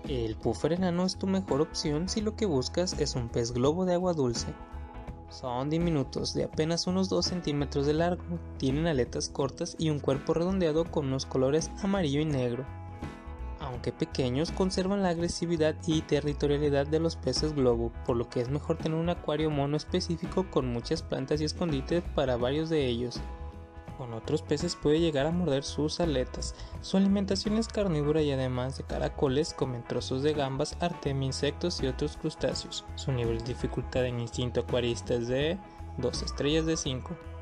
El puffer enano es tu mejor opción si lo que buscas es un pez globo de agua dulce. Son diminutos, de apenas unos 2 centímetros de largo, tienen aletas cortas y un cuerpo redondeado con unos colores amarillo y negro. Aunque pequeños, conservan la agresividad y territorialidad de los peces globo, por lo que es mejor tener un acuario mono específico con muchas plantas y escondites para varios de ellos. Con otros peces puede llegar a morder sus aletas. Su alimentación es carnívora y además de caracoles comen trozos de gambas, artemia, insectos y otros crustáceos. Su nivel de dificultad en instinto acuarista es de 2 estrellas de 5.